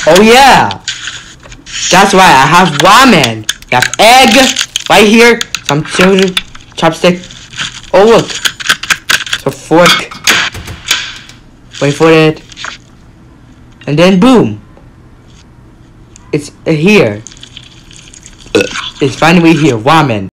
Oh yeah! That's right, I have ramen. I have egg right here. Some chopstick. Oh look. So fork. Wait for it. And then boom. It's here. It's finally here. Ramen.